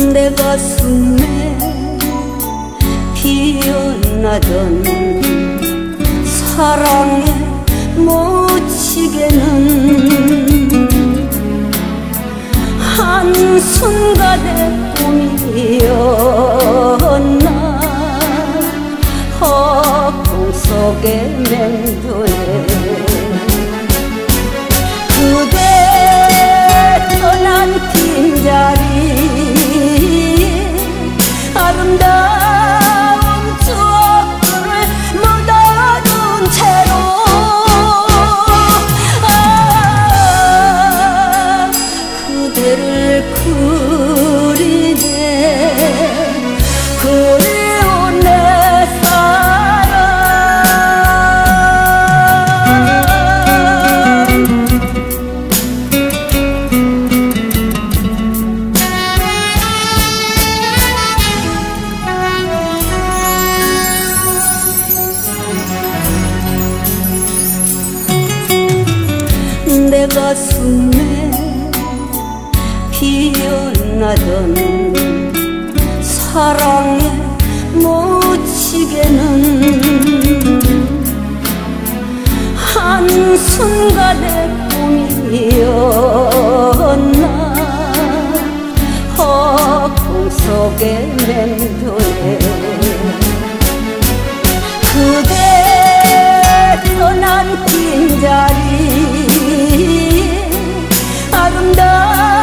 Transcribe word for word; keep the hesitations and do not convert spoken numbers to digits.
내 가슴에 피어나던 사랑의 모치게는 한순간의 꿈이었나. 허공 속의 맹도에 그대 떠난 빈자리 아름다운 추억들을 묻어둔 채로 아, 그대를 그리네. 그리운 내 사랑. 내 가슴에 피어나던 사랑의 모치게는 한순간의 꿈이었나. 허공 속의 맹도에 그대 떠난 빈자리 아름다운